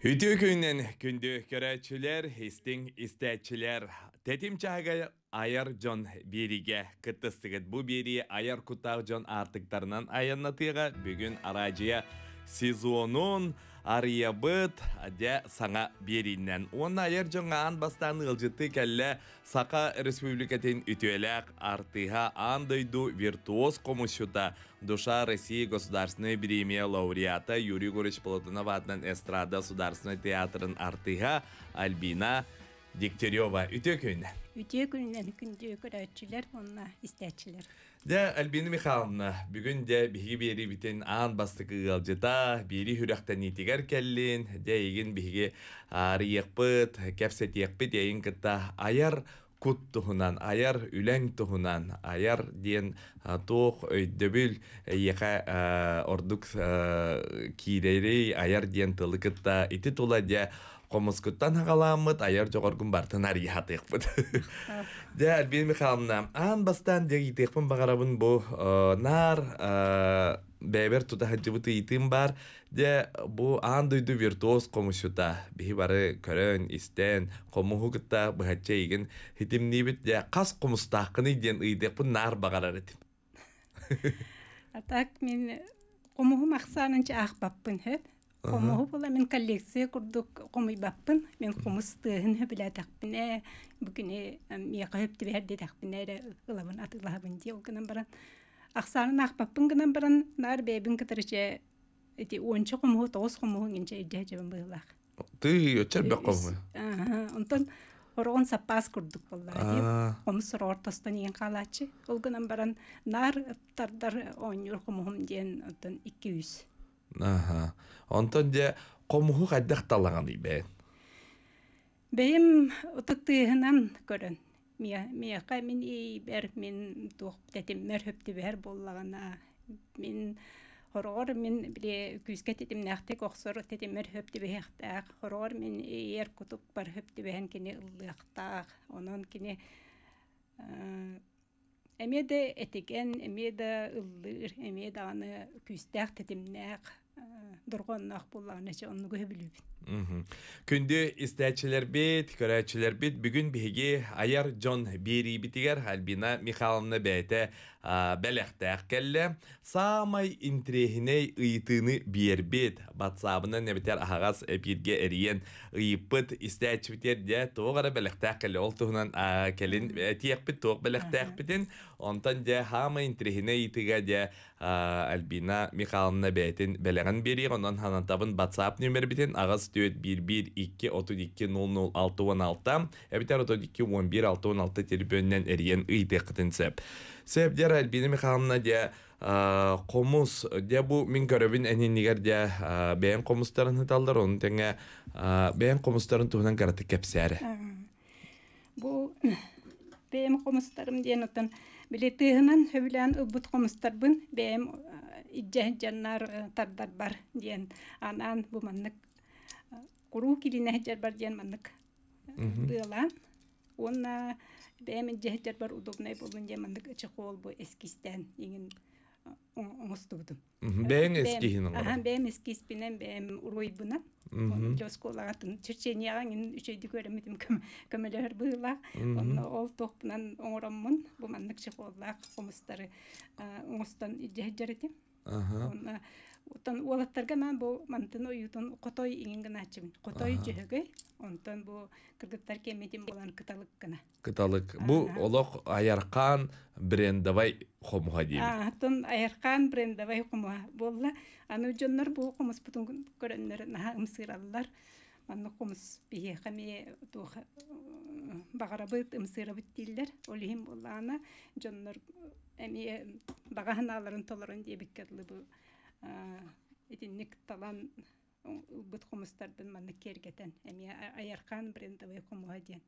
Hütü köyünden kündü körәчілер, hesting istәчілер. Тәтім чаға ayar John беріге кыттыстығыд. Бұ бері ayar кұттағы John артықтарынан аяннатыға бүгін арачия сезонун арыябыт де саңа беринен. Оны ayar John'a ан бастаны ылжытты кәлі Сақа Республикатын үтуеләк артыға андойду виртуоз комушута душа России государственной премия лауреата Юрий Гурич Полотунов атынан эстрада Государственный театрын артыға Альбина Дегтярева үтө күйінен. Үтө күннен күнде көрәчілер, онна истәчілер. Де Альбина Михайловна, бүгін де бігі бері бітен аң бастықы ғалжыта, бері хүріқтен етігер кәлін, де егін бігі арыяқпыт, кәпсет еқпіт, егін кітта аяр кут тұхынан, аяр үләң тұхынан, аяр ден тоқ өйдөбіл еқа ордық кейдері аяр ден тылы кітта, еті тұла де Комускуттан хағаламыд, аяр жоғаргын бартын ария хатықпыд. Де, Альбина Михайловна, аң бастан де етекпін бағарабын бұл нар бәбер тута хаджыбыты етім бар. Де, бұл аң дойду виртуоз комушута. Бихи бары көрін, істен, комуху кітта бұхатча еген. Хитім небет, де, қас комустаққыны ден етекпін нар бағарар етім. Атак, мен комуху мақсанынча ақ баппын хөп. Комуху бола мен коллекция курдук комуй баппын. Мен комустығын хөбілі тақпыне. Бүгіне мияқа хөпті бәрді тақпыне ұлабын атылабын де. Ол гынан баран ақсанын ақ баппын гынан баран нар бәйбін кітіріше 10 комуху, 9 комуху генче үйде жабын бұйлақ. Ты өтчер бәк комуху? Онтан орғын саппас курдук болла. Комус сұрғыр тостан ең қалачы. Ол гынан баран нар тардар 10 комухум ден 200. Онтон де комуху қайдақ талаған бәйін? Бәйім ұтықтығынан көрін. Мияқа мен бәр мен туқ тәтіммер хөпті бәр боллағана. Мен хорғыр мен біле күзге тәтімнәқті қоқсыр тәтіммер хөпті бәйіқтақ. Хорғыр мен ер күтік бар хөпті бәйін кені ұллықтақ. Онын кені әмеді әтеген, әмеді ұллыр, әмеді аны күздәқ тәтімнәқ. Durğanlıq bollarınca onu görebilirim. Kündü istəyçilər bit, körəçilər bit. Bugün bihigi ayar John biri bitiger Albina Mihайловна bəyətə bələxtəq kəllə. Samay intrehine ıytını bir bit. Batsabına ne biter ağaz birge eriyen ıyıpıt istəyç biter de toğara bələxtəq kəllə. Oltuğunan kəlin tiyək bit toğ bələxtəq bitin. Ondan de hama intrehine ıytıga de Albina Mihайловна bəyətin bələğən biri. Ondan hanantabın WhatsApp nömeri bitin. Ağaz 411-32-00-616. Ebiter 32-11-616 telefoninden eriyen ıydı kıtınsep. Sebder Albina Mihайловна de komus de bu min görevin eniniger de beğen komusların hıtallar onun tenge beğen komusların tuğunan karatı kepseri. Bu beğen komuslarım diyen otan biletihinin hövülen ıbbut komustarbın beğen İccanlar tardar bar diyen anan bu manlık kuru kiline heccar bar diyen manlık bılan ona benim heccar bar udobnay bolun diyen manlık açık ol bu eskisten yengin onustudum. Benim eskihin olur. Benim eskisbinen benim uruy buna. Joskolatın Çerçeniyağın üçeydi göremedim kömeler bıla. Onu ol topunan oramın bu manlık çık olak komustarı onustan heccar edim. Ondan olatlarga men bu mantını uyutun qotoy ingin açım. Qotoy jögö. Ondan bu kırgıtlar kemetim bolan kıtalık gına. Kıtalık. Bu olaq Ayarkan brendavay xomuha deyim. Ton Ayarkan brendavay xomuha bolla. Anu jonlar bu xomus putun görenler naha ımsırallar. Manna xomus bihe xami tuğ bağarabıt ımsırabıt diller. Olihim bollana jonlar emi bagahanaların toların diye bikkatlı bu etinlik talan bıt komustarbın manna kergeten emi Ayarkan brendavay xomuha diyen.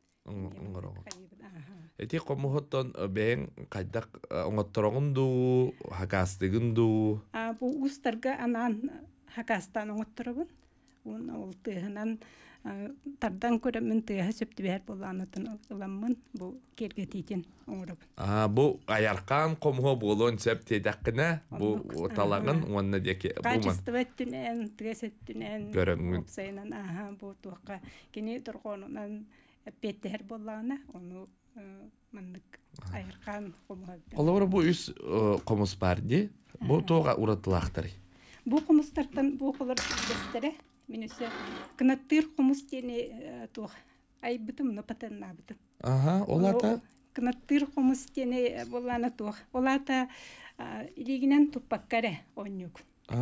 Eti komuhotton beğen kaydak oңottoroğun du, hakastıgın du? Bu ustarga anan hakastan oңottoroğun. он ол тыһынан тардан көрөмүн тыһа сөптүбер боланатын ыламмын бу кергетитин оңороб. Бу аяркан комго болон септедаккына бу талагын онна деке буман. Качестветтүнен, тгесеттүнен Көрөмүн. Сайнан бу туакка кини торгонунан петтер боллана ону мандык аяркан комго. Олор бу үс комус барди. Бу тога уратылактыр. Бу комустардан бу колор дестере минусе кнаттыр комус тени туак айбытым патеннабытым. Олата Кнаттыр комус тени боллана туак. Олата илигинен туппаккаре онюк.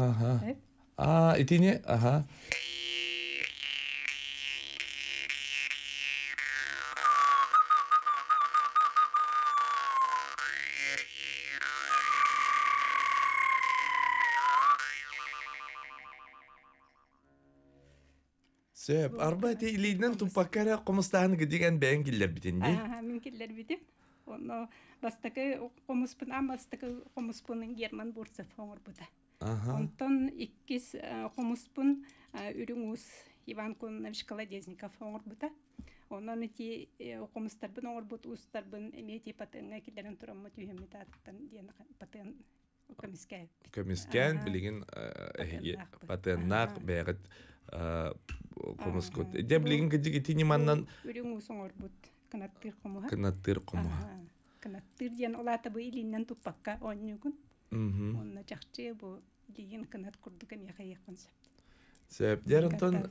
Итине Сөп, арбати илинен тупаккара комустаһын гидеген бәйен киллер битинди. Мин киллер битим. Оно бастакы комуспун амастакы комуспунун Герман Бурцев оңор бута. Онтон иккис комуспун үрүңүс Иван Конович Колодезников оңор бута. Онон ити комустарбын оңор бут устарбын эмети патынга киллерин тураммы түйөмүтаттан диен патын Көмүскән билеген патыннак бәгыт комускут. Де билеген кидик итини маннан үрүңүс оңор бут канаттыр комуга. Канаттыр Канаттыр диен олата бу илинен туппакка оннугун. Онна жакчы бу деген канат курдук эме кайыккан сеп. Сеп жарантан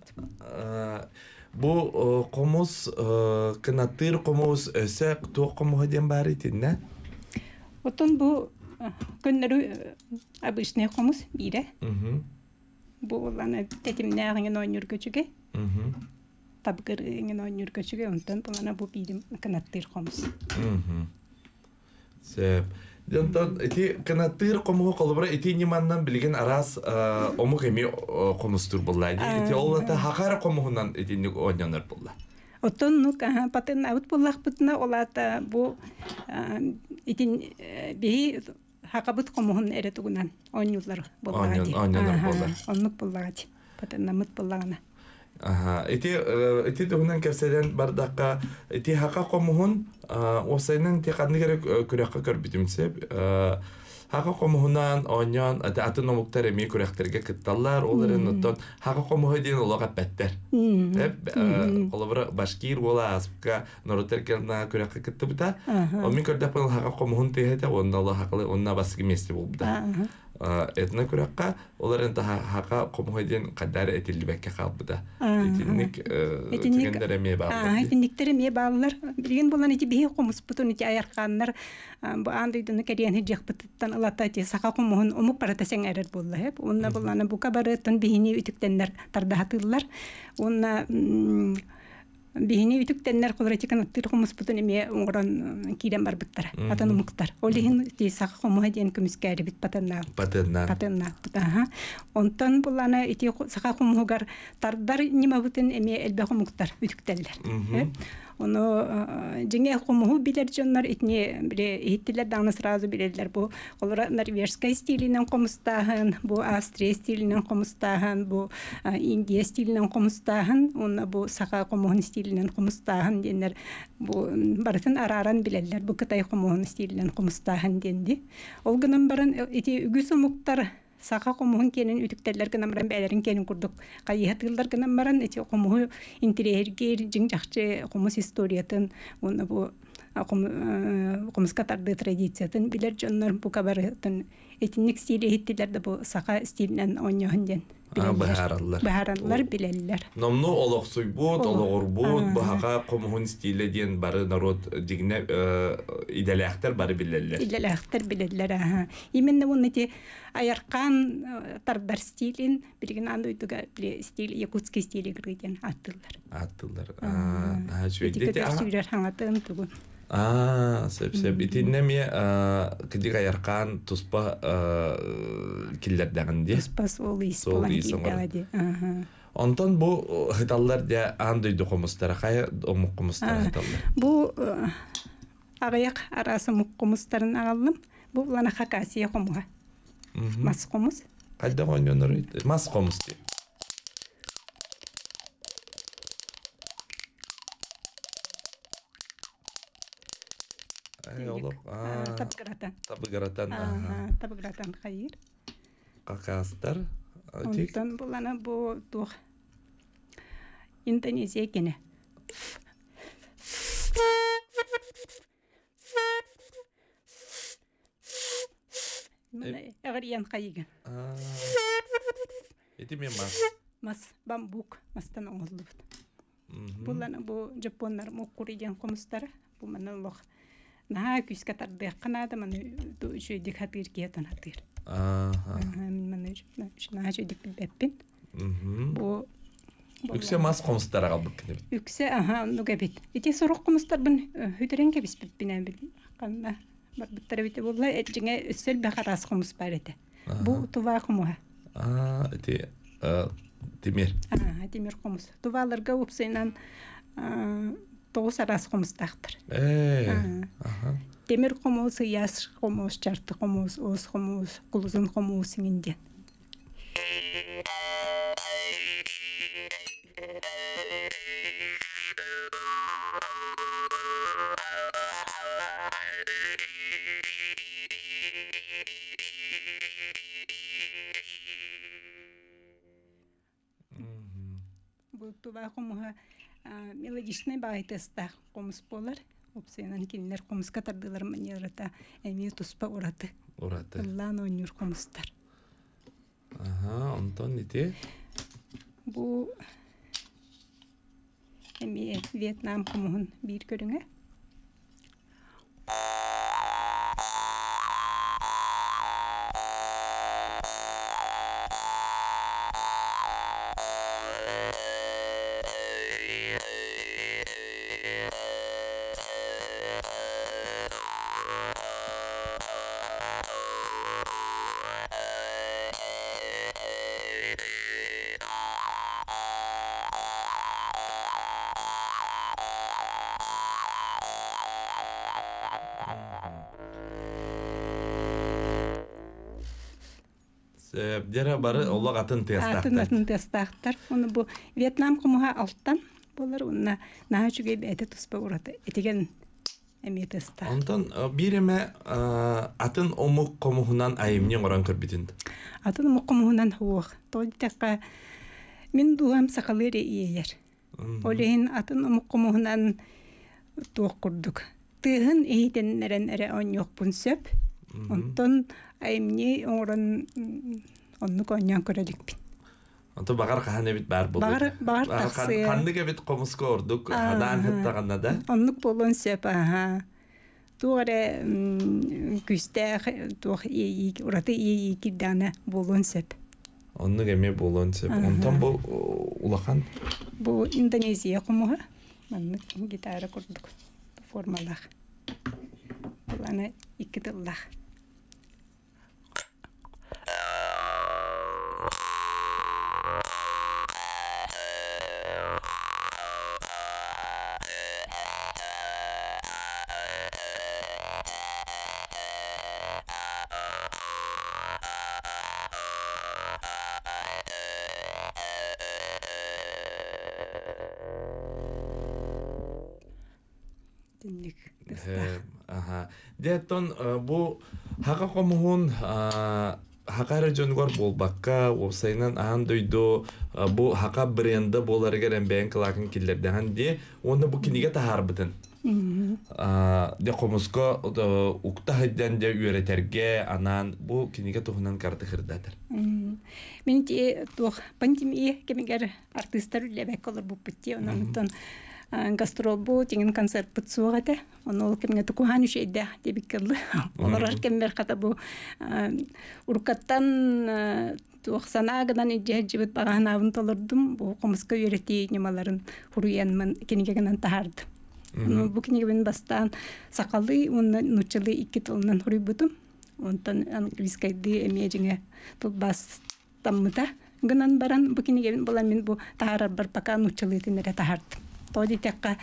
бу комус канаттыр комус өсөк то комуга ден бар итинне. Отон бу көннөрү обычный комус бире. Бу лана тетимнәгән ойнур көчүгө. Табгырыгын ойнур көчүгө онтон булана бу бирим канаттыр комус. Сеп Донтон эти канаттыр комуга колбора эти ниманнан билген арас омук эми комустур буллайды. Эти олата хакара комугунан этинник ойнонор булла. Отон ну патын аут буллах бутна олата бу этин би хакабыт комугун эретугунан ойнулар буллагы. Оннук буллагы. Патын намыт буллагына. Эти дөгнән кәсәдән бардакка эти хака комугун осайнын текадны керек күрәккә көрбитимсе хака комугунан оньян атын номуктар эми күрәктерге кытталлар оларын оттон хака комугы ден олага бәттер. Олабра башкир бола аспка норотеркена күрәккә кытты бута. Омин көрдәп хака комугун тегәтә онда Алла хакылы онна баскы месте булды. Этна күрәккә оларын та хака комугы ден кадар этилбәккә калбыда. Этинник тигәндәр эме бар. Этинниктер эме баллар. Билген булган ити бие комус бутун ити аярканнар бу андыйдыны кәрен һәҗәк бутыттан алата ити сака комугун омук барата сәң әрер булды һәп. Онна булганы бу кабарытын бихини үтүктәннәр тардахатылар. Онна бихини үтүктәннәр колоратиканы тыркымыс бутун эме оңгорон кирен бар буттар. Атаны муктар. Олихин ити сака комуга ден көмүскәри бит патанна. Патанна. Онтон булганы ити сака комугар тардар нима бутун эме элбе комуктар үтүктәлләр. Оны жеңе комугу билер жоннар итне биле иттилер даны сразу билерлер бу олар норвежский стилинен комустагын, бу австрия стилинен комустагын, бу индия стилинен комустагын, оны бу сака комугун стилинен комустагын денер бу бартын араран билерлер бу кытай комугун стилинен комустагын денди. Ол гынан барын ити үгүсү муктар сака комугун кенен үтүктерлер гынан баран бәлерин кенен курдук. Кайыхатылар гынан баран эти комугу интерьергер жиң жакчы комус историятын, оны бу комус катарды традициятын билер жоннор бу кабарын этинник стили хиттилер да бу сака стилинен оньоһун ден. Бахараллар билеллер. Номну олоқсуйбут, олоғырбут, бахаға комугун стиле ден бары народ дигне иделяқтар бары билеллер. Иделяқтар билеллер. Именно он эти аяркан тардар стилин билген андойдуга стиль якутский стиле кирген аттылар. Сеп итиннеме кидига яркан туспа киллердәгенди. Туспа солис. Онтон бу хиталлар да андойду комустара кая омук комустара хиталлар. Бу агаяк арасы мук комустарын агалым. Бу лана хакасия комуга. Мас комус. Кайда гонёнор мас комус. Олох. Табыгратан. Табыгратан. Табыгратан хайыр. Какастар. Онтон булана бу тух Индонезия кене. Агырян хайыган. Эти мен Мас бамбук мастан оңолду. Булана бу жапоннар мукуриден комустары. Бу мана лох. На күскә тарды канада маны жөйдик хатыр киятан хатыр. Маны шуна жөйдик билбеппин. Бу Үксе мас комустара калдык кене. Үксе нуга бит. Ите сорок комустар бун хүдеренге биспеппинен бил. Канна баттары бите булла эҗиңе өсел бахарас комус бар эте. Бу тува комуга. Эти Тимир. Тимир комус. Туваларга упсайнан тоғыз арас комустактыр. Темир комус, яш комус, чарты комус, оз комус, кулузун комус инден. Бу туба комуга мелодичный байтеста комус болар. Опсенан кинлер комус катардылар манерата эми туспа ураты. Лан онюр комустар. Антон ите. Бу эми Вьетнам комун бир көрүңө. Дера бары олог атын тестактар. Атын тестактар. Оны бу Вьетнам комуга алттан болар онна наачуге бете туспа ураты. Этеген эми теста. Антон биреме атын омук комугунан айымнен оран көрбүтүн. Атын омук комугунан хуох. Тодитакка мен дуам сакалыре иер. Олейин атын омук комугунан туок курдук. Тыгын эйтеннерен эре оньок пунсөп. Онтон айымне оран онну коньян көрөлүкпүн. Антон багар кахане бит бар болду. Багар таксы. Кандыга бит комуска ордук, хадан хыттаганда да. Оннук болон сөп, Туаре күстэ тух ураты ийики дана болон сөп. Оннук эме болон сөп. Онтон бу улахан? Бу Индонезия комуга. Маннык гитара курдук. Формалах. Буланы 2 тыллах. Деттон бу хака комугун хакара жөнгөр болбакка опсайнан аан дойду бу хака бренди боларыгер эмбен кылакын киллерден де оны бу киниге тахарбытын. Де комуска укта хайдан де үйретерге анан бу киниге тухунан карты хырдатыр. Мен те тух пандемия кемегер артисттар лебек олар бу питти онан гастрол бу тиген концерт бутсугата оно кемге тукухан үшейде дебиккелли олар кембер ката бу уркаттан туохсанаагынан ижежибит багаанабын толордум бу комуска үйрети немаларын хуруянмын кенигенен тахарды. Бу кенигебен бастан сакалы уны нучылы 2 тылынан хуруйбутум. Онтан англискайды эмежиңе бас таммыта гынан баран бу кенигебен була мен бу тахарар бар пока нучылы тенере тахарды. Тодитекка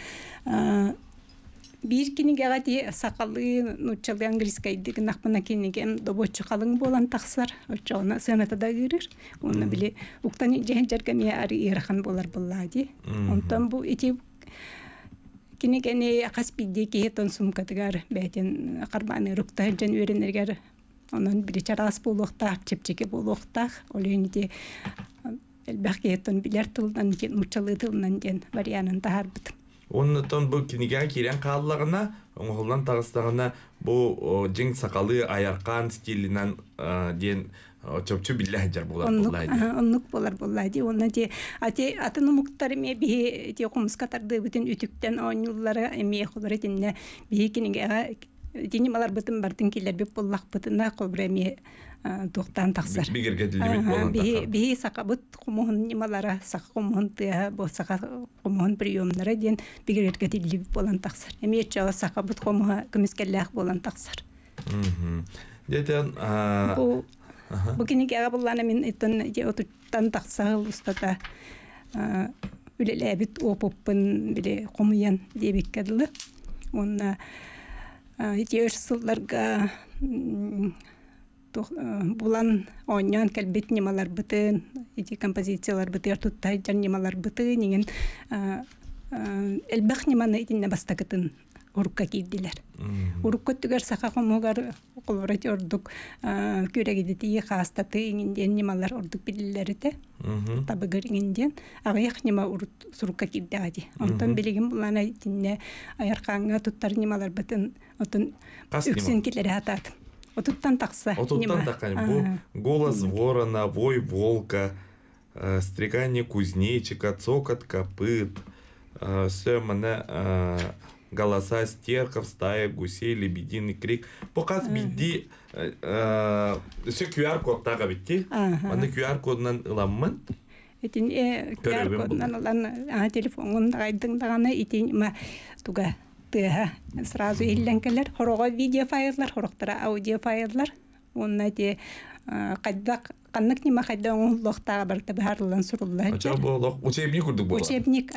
бир киниге ди сакалы нучалы англискайды гынакмана кинигем добочу калың болан таксар очона сенатада кирер. Уну биле уктан жehенжерге ме ари ирхан болар буллади. Онтан бу ити Kini gene akas biddi ki ton sumkatgar beten qarmany ruktahjan öğrenirger onun bir çaras buluqta çepçeke buluqta oluyunti elbaki ton biler tıldan gen muçalı tıldan gen varianın taharbıt. Ondan bu kiniga kiren kallarına oğullan tağıstağına bu jing sakalı ayarkan stilinden diyen çöpçü billah jar bular bulaydı. Onluk bular bulaydı. Ona de atını muhtar me bir de kumus katardı bütün ütükten on yıllara emiye kuları dinle bir kiniga dinimler bütün bartınkiler bir bullak bütünne kobremi doktan taksar. Bir gergedildi bit bolan takar. Bir sakabut kumuhun nimalara sakumuhun tıya bu sakumuhun priyomlara diyen bir gergedildi bit bolan taksar. Emiye çağı sakabut kumuha kımiskellah bolan taksar. Deten bu kiniga abullana min iton je otutan taksal ustada ülelebit opopun bile komuyan diye bikkadlı. Ona yersıllarga bulan onyan kalbet nimalar bütün iti kompozisiyalar bütün tutaycan nimalar bütün ingen elbaq nimana itinne bastakıtın urukka girdiler. Urukka tüger saka komugar kolorati orduk küregideti hastatı ingenden nimalar orduk bilirleri de tabıgır ingenden ağayak nima surukka girdi adi. Ondan biligin bulana itinne ayarkanga tuttar nimalar bütün otun üksinkileri hatat. Отуттан такса. Отуттан такая. Голос ворона, вой волка, стрекание кузнечика, цокот копыт, все мана голоса стерков, стая гусей, лебединый крик. Показ бидди все QR-код тага битти. Мана QR-коднан ыламмын. Этин QR-коднан ылан телефонун айдың даганы итин ма туга сразу илленкелер хорога видео файлар хороктара аудио файлар онна те кайдак каннык нима кайда оңлоктага барта барлан суруллар ача болок учебник курдук болот учебник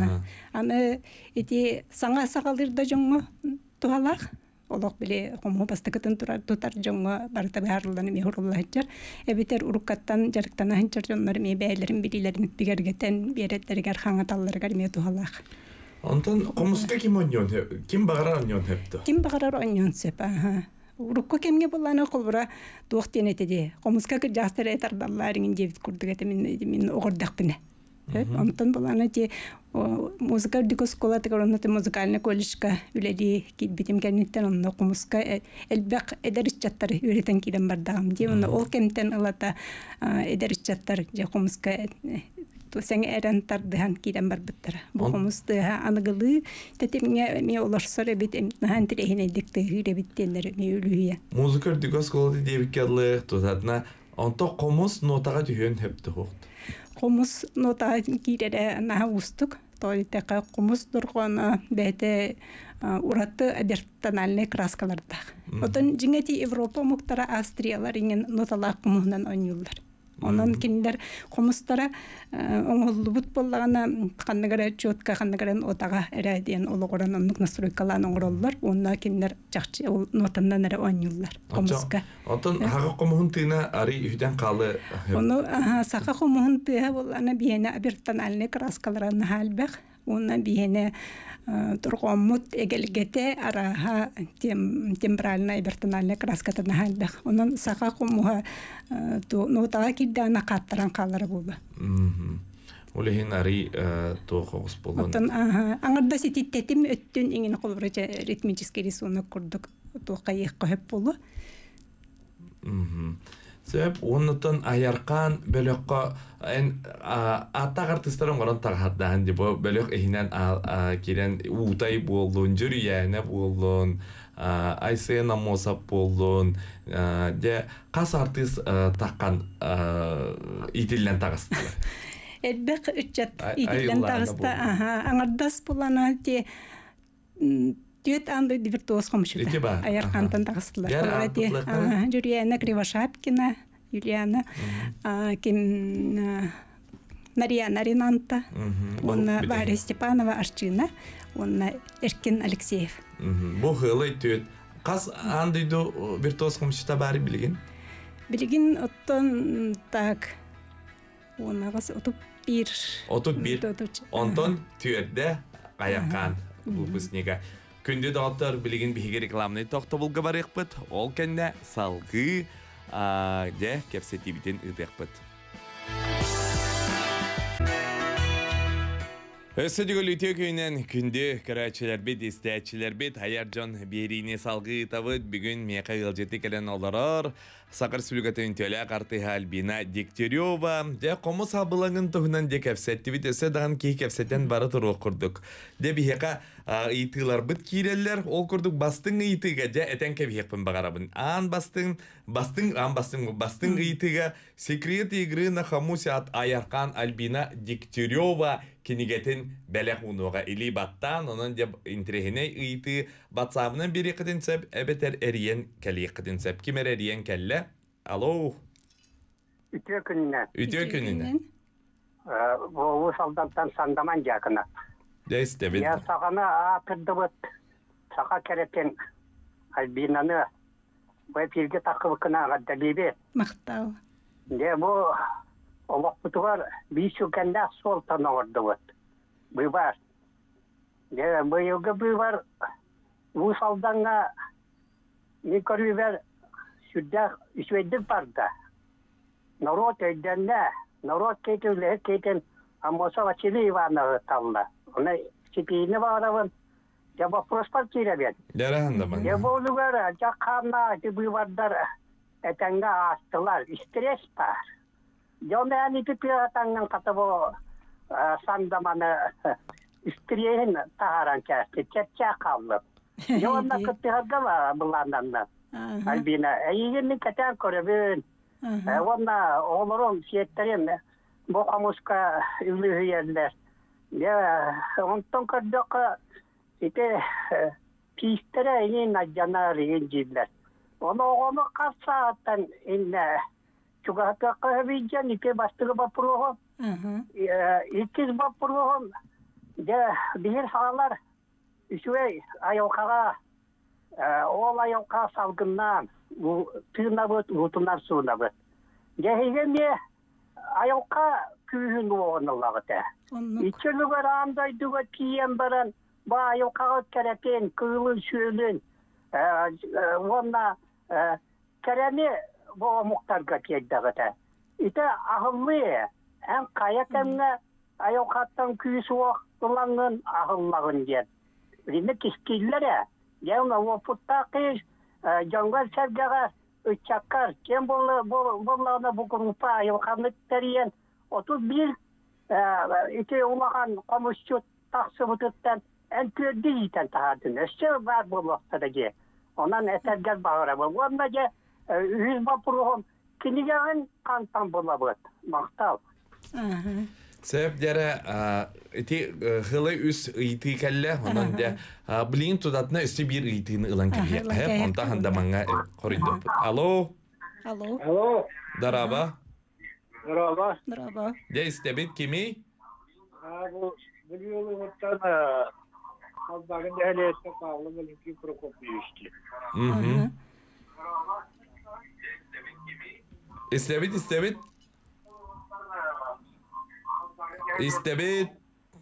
аны эти саңа сакалырда жоңго туалак олок биле кому бастыкытын тутар жоңго барта барлан ми хуруллар эбитер уруккаттан жарыктан анчар жоннор ми бээлерин билилерин бигергетен береттерге хаңаталларга ми туалак. Ondan komuska kim oynuyor? Kim bağırar oynuyor hepti? Kim bağırar oynuyor hep? Urukka kimge bulana kolbura doğuktien etedi. Komuska ki jastır etardallarının cevit kurduk min oğurdak bine. Ondan bulana ki muzikal dikos kola tekorunda te muzikalne kolişka üleli ki bitim kenditten onda komuska elbek ederişçatları üreten kiden bardağım diye onda o kemten alata ederişçatlar je komuska sen eren tardıhan kiden barbittara. Bu komusta anıgılı tetemine mi olursa bit emtihan tirehine dikte hüre bittenler mi ölüye. Muzikal dikos kola diye bir kadlı tutatna. Onta komus notaga tühün hepti hoğdu. Komus notaga kirere naha ustuk. Toyteka komus durgona bete uratı adertanalne kraskalarda. Otan jingeti Avrupa muhtara Avstriyalar ingen notalar komuhundan oynuyorlar. Ondan kinler komustara oğulubut bollağına kandıgara çotka kandıgaran otağa erediyen oluğuran onluk nasırıkalan oğurlar. Onlar kinler çakçı notandan ere oynuyorlar komuska. Ondan haqa komuhun tığına arı hüden kalı. Onu saqa komuhun tığa bollağına bihene abirtan aline kraskalarına halbek. Ona bihene turqomut egelgete araha tembralna ibertanalne kraskatana halbek. Onun saqa komuha notağa kiddana qattaran qalları buldu. Olehin arı toğuz bolun. Ondan angarda sitittetim öttün ingin qolburaca ritmiçiski risonu kurduk. Toqa yeqqa hep bolu. Sebep ondan ayarkan bölökqa ata artistların qoran taqaddan di bu bölök ehinen kiren utay bolun, jüriyene bolun, Aysena Mosap bolun. De qas artist taqan itillen taqastılar. Elbek ütçat itillen taqasta angardas bulana de Düet andı virtuoz komşuda. Ayarkantan taqastılar. Juliana Krivashapkina, Juliana Mariana Rinanta, ona Varya Stepanova Archina, ona Erkin Alekseyev. Bu hılı düet. Qas andıydı virtuoz komşuda bari bilgin? Bilgin ottan tak ona qas 31. Ondan düette ayarkan. бұл бүснеге. Күнді доғыттар білеген бігі рекламны тоқтабылға бар еқпіт, ол кәнді салғы де кәпсеті бітен ұдықпыт. Өсі дүгіл үте күйінен күнді көрәтшілер бет, істәтшілер бет, аяр жон беріне салғы табыт, бүгін меқа ғылжеті кәлін оларар, Сақыр Сүлігаты үнтелі қартыға Альбина Дегтярева. Де қомы сабылаңын тұғынан де кәпсетті бит, өсі даған кей кәпсеттен бары тұру құрдық. Де бейеқа ұйтығылар бұт кейрелер, ол құрдық бастың ұйтыға де әтен кәбейекпін бағарабын. Бастың ұйтыға секрет игрына хамуси ат аярқан Альбина Дегтярева кенегетін бәләқ ұнуға илі баттан, оның деп интерегіне ұйты батсабынан бері қытын сөп, әбетер әріен кәлі қытын сөп. Кемер әріен кәлі? Алло? Үтө күнінен. Бұл салдаттан сандаман жақына. Дәйсті бет. Я сағаны атырды бұд, саға кәреттен Альбинаны бәпелге тақыбықына ғадда бейбе. Мақтал. Де бұл олақ бұтығар бейсу кәнді сол тана орды бұд. Бұйбар. Де бұйылғы бұйбар бұл салданға не көрі бәр Сюда išvedip parda. Народ өйденне, народ кетен амоса вачили Ивана талла. Она сипейне баравын. Я вопрос партиребен. Дәрәһәндәмен. Я болугара жақана дибывардар этенга астылар. Стресс бар. Я мәни пипиатанган катабо сандаманы стресс тааран кәсте чәчә калды. Я онда кыттыгырга буланнан. Альбина, егерни кәтәр көребен. Онда олором сиеттерен бу камушка үлүгәләр. Я онтон кырдык ите пистере ин аҗана ренҗидләр. Оны касаттан инде чугата кабиҗан ите бастыры бапрого. Икиз бапрого. Я бир халар үчүй аяукага ол аяуқа салғыннан түйіна бұд, ұтынар суына бұд. Дәйгенде аяуқа күйін оғын ұлағыды. Ичілі бар андайдыға киен баран, ба аяуқаға кәрәпен, күйілін сөйлін. Онна кәрәне бұға мұқтарға келдіғыды. Иті ағылы, ән қаяк әміне аяуқаттан күйісі оқтылаңын ағыллағын дед. Рені кескейлері, Яна опуттақиш жангал сәргәгә үчаккар кем болларына бу группа аяқанлыктарыен 31 ите улаган комушчу таксы бутыттан энтөдди итен таһадын эше бар боллактарыгы онан этергәл багыра булганда 100 бапургон кинигән кантан булабыт мактал. Сәб дәрі әте ғылы үс ұйты кәлі, онан да білейін тұдатына үсті бір ұйтыны ұлан кәлі. Онда хандаманға қорыйды. Алло? Алло? Дараба? Дараба. Де істебет кемей? Бұл елі ұттан қалдағын әлі әтті қағылы Валентин Прокопьевичке. İstebit. İstebit.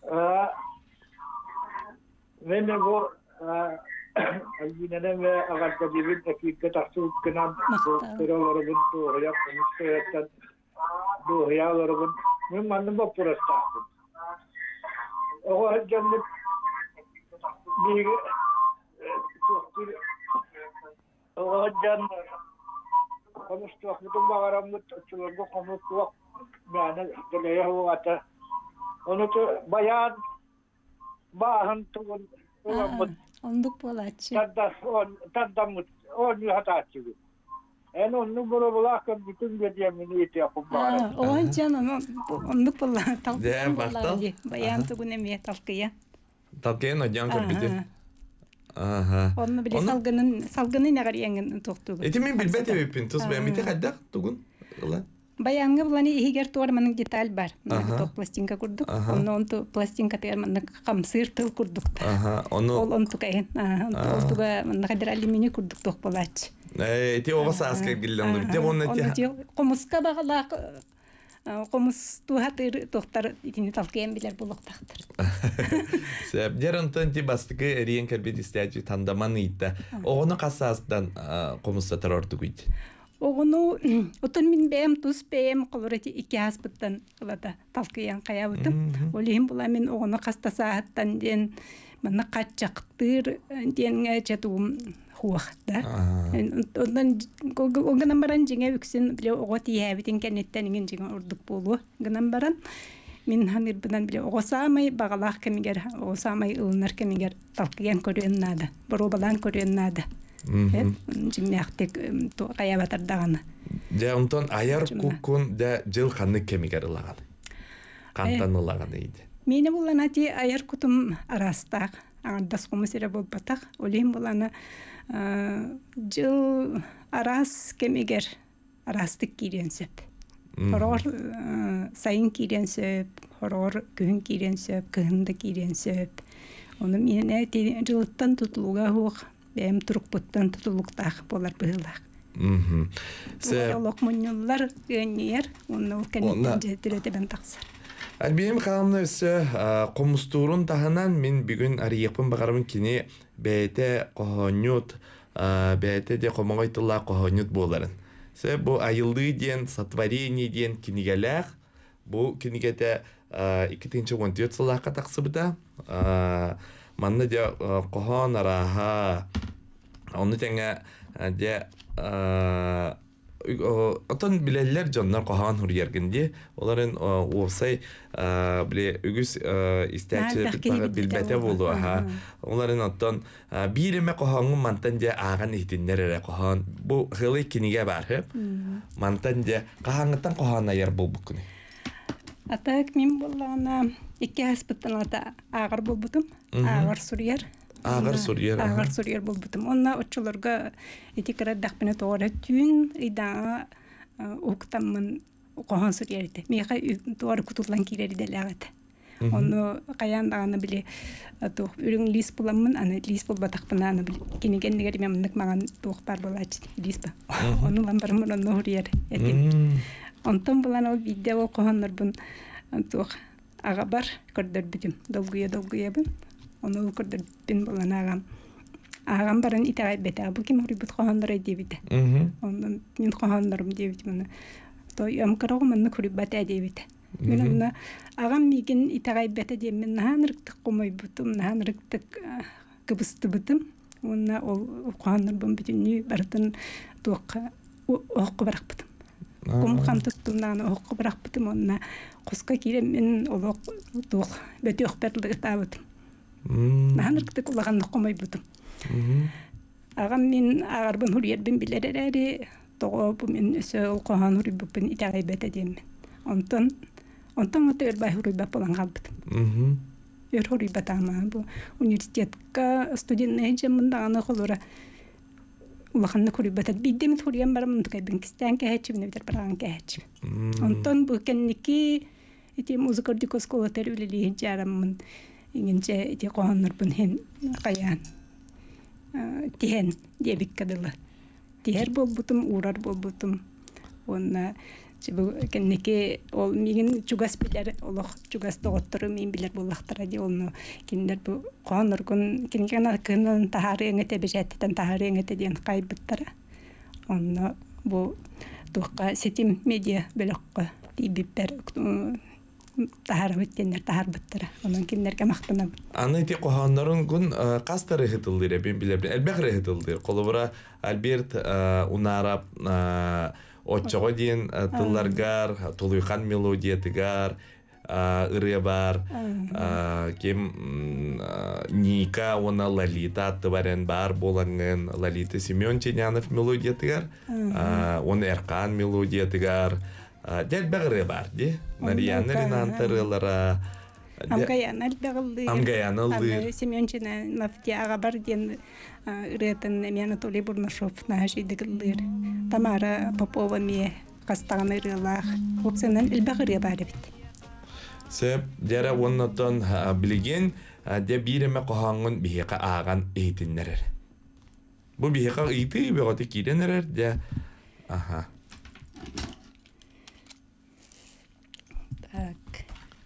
Ben de bu Albina'nın ve ağaçta bir dakika taksız kınan sıralarımın doğruya konuştuğu doğruyalarımın mümanın bu pırastağım. O hacamlık bir o hacam konuştuğum bağıramlık çılgın konuştuğum yani geleye huvata onu da bayan bahan tuğun onduk bolaçı taddamut on yuhatacı en onu bunu bulakın bütün gecemini iti yapıp bağıram o canım onduk bola talkı bayan tuğun emeye talkıya talkıya nocan körbüdü onu bile salgının ne kadar yengin toxtuğu etimin bilbet evipin tuz ben mite kadar tuğun Баянга буланы игер туарманың деталь бар. Топ пластинка курдук. Онто пластинка терманны камсыр тыл курдук. Ол онто кайын. Онтуга накадыр алюминий курдук ток болач. Эти оба саска гилланды. Те онна те. Комуска багала Комус тухатыр тохтар итини талкыян билер булуктактыр. Сеп жарантан ти бастыкы эриен кербет истәҗи тандаман итә. Огыны кассастан комуста торортугыйт. Огону отон мин бэм тус бэм колорати ики хаспыттан улата талкыян каябытым. Олим була мен огону кастасааттан ден мана качактыр денге чатум хуахта. Ондан огонан баран жеңе үксен биле оготи ябитин кенеттен жеңе урдук болу. Гынан баран min hanir bidan bile osamay bagalak kemiger osamay ılnar kemiger talkiyan körüyen nada barobalan körüyen nada jimnaktek to qayabatar dagana ja onton ayar kukun da jıl xanны kemiger ılagan kantan ılagan idi meni bulanati ayar kutum arastaq ardas komisere bolbatak olim bulana jıl aras kemiger arastık giren söp horor sayın giren söp horor gün giren söp kıhında giren söp onu mine jılttan tutuluga hoq benim turukputtan tutuluktaq bolar bıhılaq Lokmunlar gönyer onu kentten jettirete ben taqsar Albiyem kalamna üsse qomusturun tahanan min bugün ariyapın baqarımın kini bete qohonyut bete de qomoytulla qohonyut boların. Se bu ayıldığı diyen satvareni diyen kinigeler bu kinigete 2-14 sılaqqa taqsıbıda manna de qohon araha onu tenge de Atan bileller canlar qohan huriyergindi. Onların olsay bile ügüs isterçe bilbete bolu ha. Onların atan birime qohanın mantanca ağan ihtinler qohan. Bu hılı kinige var hep. Mantanca qohanıtan qohana yer bol bukuni. Atak min bolana iki haspıttan ata ağır bol butum. Ağır suriyer. Ağır Suriyer. Ağır Suriyer bulbutum. Onna oçularga etikara daqbine toğra tün ida uqtamın qohan Suriyerite. Meqa toğra kutulan kireri delagate. Onu qayandağını bile toq ürün lis bulamın ana lis bulbataqpına ana bile kinigen negeri memnuk mağan toq bar bolaç lis ba. Onu lambarımın onu huriyer etim. Ondan bulan o video qohanlar bun toq ağabar kırdır bitim. Dolguya bun. Onu kurdur bin bolan ağam baran itagay beta bu kim huribut qohanlara debide ondan min qohanlarım debide bana to yam karago manna kuribata debide min anna ağam migin itagay beta de min hanırıktık qomoy butum hanırıktık kıbıstı butum onna ol qohanlar bun bitini baratan toqa oqqa barak butum kum xam tuttumdan oqqa barak butum onna qoska kirem min oloq toq beti oqperlik tabutum Nahanırktık ulağanlı qomay butum. Ağam min ağarbın huriyerden bilereri toğu bu min ösö ol qohan huri bupun itagay bete diyem. Ondan ota örbay huribap olan qalbıdım. Huribap ama bu universitetka studentne jamındağına qolura ulağanlı huribap. Biddemit huriyem baramın tıkaybın kistan kəhəçim nevdir barağın kəhəçim. Ondan bu kenniki iti muzikordiko skola terüleliği jaramın İngince iti qohanlar bun hen qayan tihen debik kadılı. Tiher bol butum, uğrar bol butum. Onna bu kenneke ol migin çugas biler oloq çugas doğutturу min biler bollaqtara di onu kinler bu qohanlar kun kenneke nakının taharı engete bejetten taharı engete diyen qaybittara. Onna bu tuqa setim media belaqqa dibipper tahar bittenler tahar bittara. Onun kinlerge maqtana. Anı iti qohanların gün qastı rehitıldır ben bilebilirim. Elbaq rehitıldır. Qolubura Albert unarap oçoğu diyen tıllargar, tuluyqan melodiyatigar, ırıya bar, kim Nika ona Lalita attı varen bar bolangın Lalita Semyon Çenyanov melodiyatigar, onu Erkan melodiyatigar, Del bagre var di. Mariana nantarılara. Amgayanaldı. Semyonçina nafti ağabar diyen üreten Anatoly Burnoshov naşidigilir. Tamara Popova miye qastağın ırılar. Oksenen el bagre var bit. Sep dera ondan bilgen de birime qohanın bihiqa ağan eğitinler. Bu bihiqa eğiti bir otik gidenler de aha.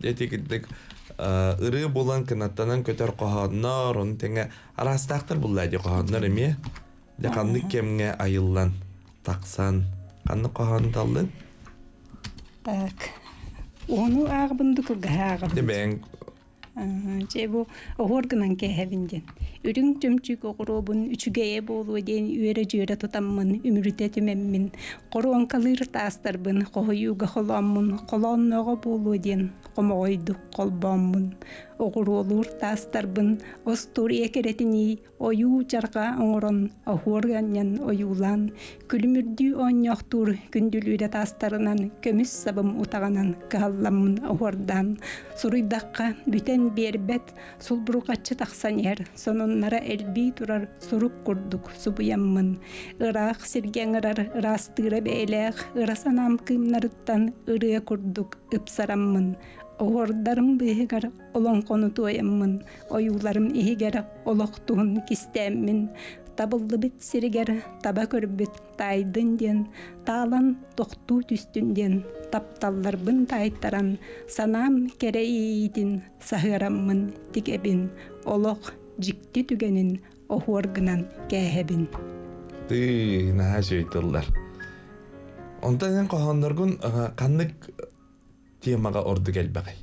Дети киддик ыры булан кынаттанан көтөр кохоннор, он теңе арастактыр булла ди кохоннор эме. Де канны кемге айыллан таксан. Канны кохон талды? Так. Onu ağabındı kılgı Де бен bu organan kehevindin. Ürün tümçük oğrobun üçügeye bolu den üyere cüre tutamın ümürtetimemmin. Qoruan kalır tastarbın qoyuga xolamın qolonnoga bolu den qomoydu qolbamın. Oğru olur tastarbın osturiye keretini oyu çarqa oğron ahorganyan oyulan külümürdü onyoqtur gündülüde tastarınan kömüs sabım utağanan kallamın ahordan suruydaqqa büten berbet sulburuqatçı taqsan yer sonunlara elbi turar suruk kurduk subuyamın ıraq sirgen ırar rastıra beyleq ırasanam kımnarıttan ırıya kurduk ıpsaramın Oğurdarım bıhıgar olan konu toyamın, oyularım ihigar oloqtuğun kistemmin, tabıllı bit sirigar taba körbüt taydın den, talan toqtu tüstünden, taptallar bın taytaran, sanam kere iyidin, sahıramın tikebin, oloq jikti tügenin, oğurgınan kehebin. Tüy, naha şeytillar. Ondan en kohonlargun kanlık temaga ordu gelbegay.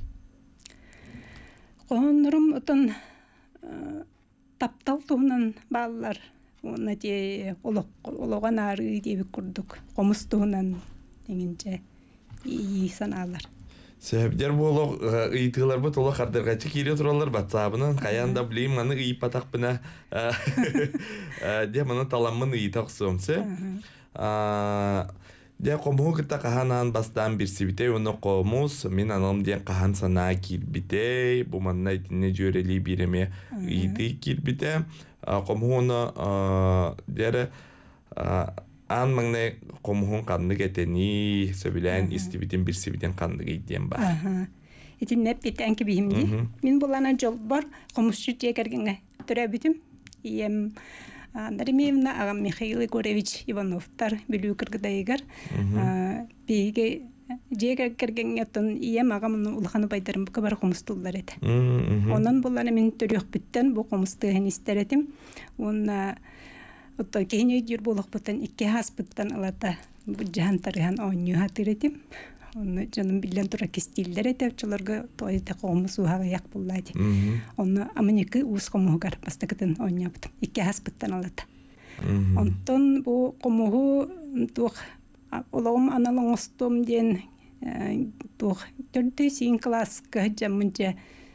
Qonurum oton taptal tuğunan bağlar. Ona diye oloğan ağrı diye kurduk. Qomus tuğunan denince iyi sanalar. Sebepler bu oloq ıytılar bu tolu qardargaçı kiri turallar batsabının kayanda bileyim manı ıyı patak bina diye manı talamın ıyı taqsumse. Dia komuhu kita kahanan bastan bir sibite onu komus min anam dia kahan sana kilbite bu manna itine jöreli bireme iti kilbite komuhu onu dia an mangne komuhun kanlı geteni söbilen istibitin bir sibiten kanlı gittiyen var. İtin ne biten ki bihimdi. Min bulana jol bar komusçu jekergenge törebitim. Iyem Narimevna ağam Mikhail Igorevich Ivanovtar bilü kırgıdaygar. Bege jeker kergenge ton iyem ağamın ulğanı baydarım bu kabar komustullar edi. Ondan bulana min törüq bitten bu komustu hen isteretim. Ona otta kehine jür boluq bitten iki has bitten alata bu jahan tarihan onyu hatiretim. Onu canım bilen tura kistiller edi. Çolorga toyta komusu haga yak bulladı. Onu aminiki us komugar bastakıtın onyaptım. İki has bitten alata. Ondan bu komuhu tuq olağım analongostum den tuq 4. klas kahjamınca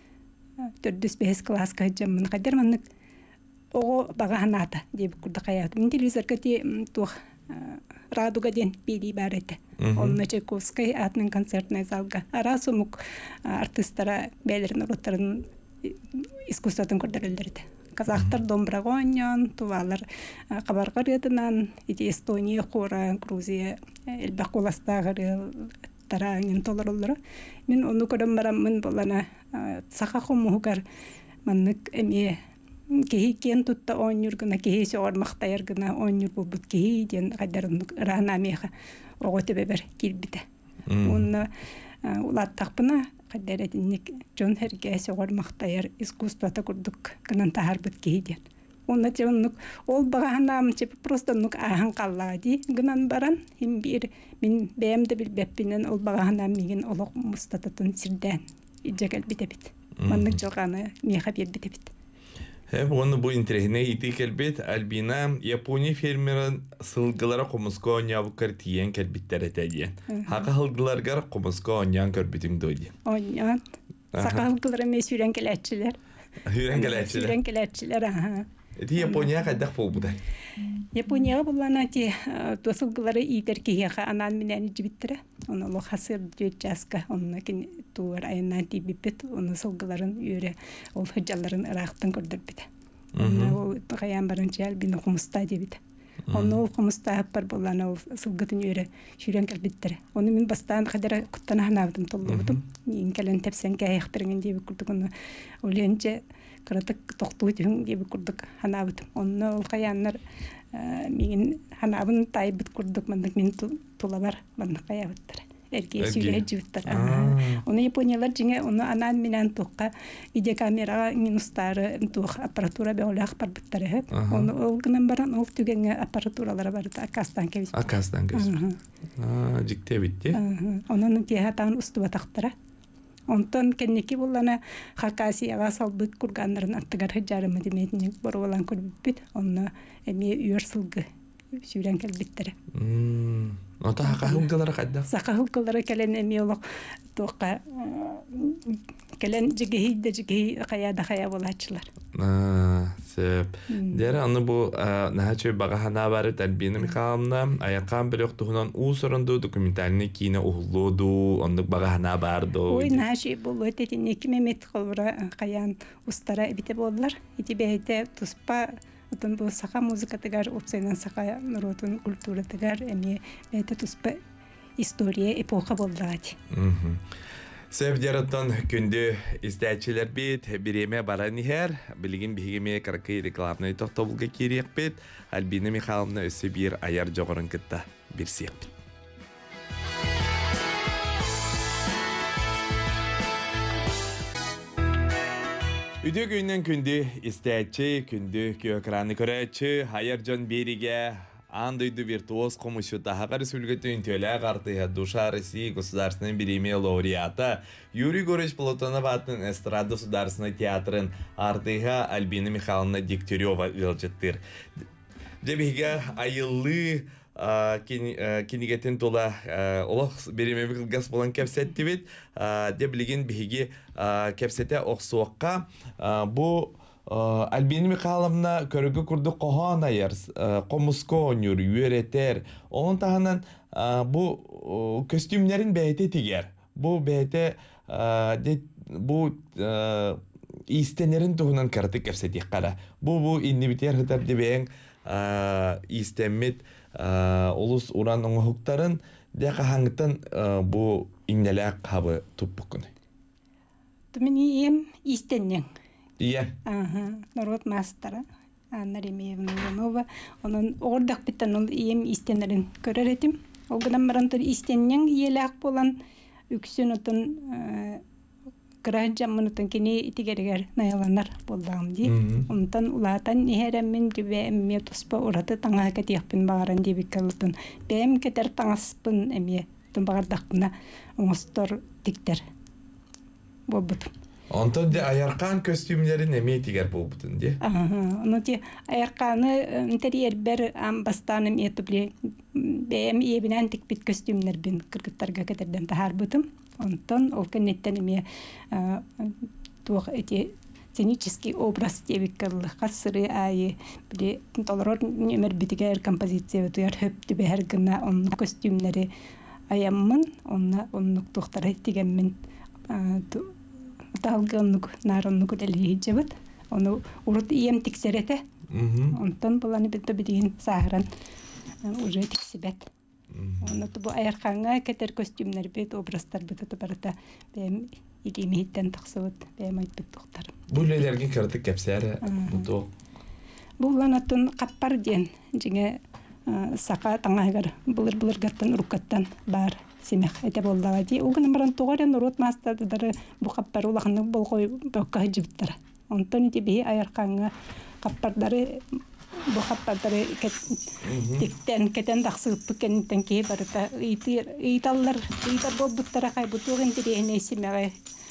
4. klas kahjamın kadar manık o bagahanata diye bir kurda kayat. Min televizor kati tuq Raduga den biri barete. Onunla Çaykovskay atının konsertine zalga. Ara somuk artistlara beylerin orotların iskustatın kurdarılırdı. Kazaklar dombraga oynayan, tuvalar kabargar yadından, Estonya, Kora, Gruziya, elbaq olastağırı, tarağın tolar olur. Min onu kodambaramın bolana saqa komuğugar manlık emiye kehi ken tutta onyurguna kehi soğurmaqtayarguna onyur bulbut kehi den qadarınlık ıranamiyaqa oğote beber kilbite. Onu ulattaqpına qadaretinlik jon herge soğurmaqtayar iskustata kurduk kınan taharbut kehi den. Onu çonluk ol bağanam çep prostonnuk ahan qalladi gınan baran him bir min bemde bilbeppinen ol bağanam migin oloq mustatatın sirden ijagal bitebit. Manlık jalqanı miha bir bitebit. Hep onu bu interehine iti kelbet albina Yaponi fermerin sılgılara komusko onyavu kartiyen kelbitler etediyen. Haka hılgılargar komusko onyan körbitin doydiyen. Onyan. Saka hılgılara me süren keletçiler. Süren keletçiler. Süren keletçiler aha. Eti Yaponiya kaddak bol buday. Yaponiya bulana ti tosılgılara iter ki yaha anan mineni cibittire. Onu lo hasır diyecekska. Onu kin tuğur ayından ti bipet. Onu sılgıların yürü. Ol hıcalların ıraqtın kurdur bide. Onu kayan barınçal bin okumusta diyebide. Onu okumusta hapar bulana o sılgıtın yürü. Şüren kalbittire. Onu min bastan kadar kuttana hanavdım tolludum. İnkelen tepsen kayaktirin diye kurduk onu. Oluyunca karatık toxtuğun diye kurduk hanavdım. Onu ol kayanlar minin hanavın taybıt kurduk mandık min tulabar mandık kayabıttire. эрге сүйле жуттар. Оны япониялар жиңе оны анан менен тукка видеокамерага минустары тух аппаратура беолах барбыттары. Оны олгынан баран ол түгенге аппаратуралары бар акастан кебис. Акастан кебис. Жикте битти. Онун тиятан устуба тактара. Онтон кеннеки буллана хакасияга салбыт курганнарын аттыгар хыжарымы деметин боролан көрбүт. Онна эми үйөрсүлгү сүйрен келбиттер. Ота хакахылгалары кайда? Сакахылгалары келен эми олок тока келен жиги каяда кая болачылар. Сеп. Дера аны бу нахачы багахана барыт Альбина Михайловна аякан белектугунан усурунду документальный кино улуду ондук багахана барды. Ой нахачы бул өтетин 2 мемет калбыра каян устара бите болдулар. Итибейте туспа Отон бу саха музыка тегар опсайнан саха народун культура тегар эми это туспа история эпоха болдагати. Сеп жараттан күндү истәчилер бит биреме баран ихер билигин бигеме каракай рекламный тохтобулга кирек бит Альбина Михайловна өсү бир аяр жогорун кытта бир сеп. Үдө күннен күндү истәчи, күндү көкраны көрәчи, хайыр жон бериге андойду виртуоз комушу Тахар Республикатын төлә карты душа России государственной премии лауреата Юрий Григорьевич Платонов атын эстрада государственный театрын артыга Альбина Михайловна Дегтярева ылжыттыр. Дебиге айылы кинигетин тола олох береме кылгас болан кепсетти бит деблигин биги кепсете оксуакка бу Альбина Михайловна көрүгү курду кохана ярс комуско онюр юретер онун таханан бу костюмлерин бейте тигер бу бейте бу истенерин тугунан карты кепсети кара бу иннибитер хытар дебең истеммит улус уран оңохуктарын дека хаңыттан бу иннелек хабы туппуккуны. Тумени ем истеннен. Ия. Народ мастера. Анна Ремеевна Иванова. Онун ордак биттен ол ем истенерин көрөр этим. Олгынан барантыр истеннен иелек болан үксүн отун Гражданмынытын кені итигергер наяланар болдағым ди. Онтан улатан ихереммен дебе әмме тұспа ұраты таңа кәтияқпен бағаран дебек кәлітін. Бәйім кәтер таңаспын әмме тұн бағардақына оңыстор тіктер болбытын. Онтан де аяққан костюмлерін әме тигер болбытын де? Оны де аяққаны интерьер бәр амбастаным етібле бәйім ебінен тікбет костюмлер бін кіргіттарға кәтерден тахар бұтым. Онтон ол кеннеттен эме туох эти сценический образ дебик кылы хасыры айы биле толорор немер битигер композиция туяр хөп дебер гына он костюмнери аяммын оннук тохтары тигеммен талгыннук нароннук делии жебет ону урут ием тиксерете онтон буланы битеген сахаран уже тиксебет. Оны бу аярханга кетер костюмнар бит образдар бит барата бем илимиттен таксыбыт бем айтып токтар. Бу лелерге кырды кепсәре бу. Бу ланатын каппар ден жиңе сака таңагар булыр гаттан уруккаттан бар семех эте болдага ди. Угын баран тогорен урут мастадыр бу каппар улахны болгой бакка жиптер. Онтон ити аярханга каппардары бу хаттары тиктен кетен даксып кеннен ки барта италлар болбуттара кай бутуген дирене симеге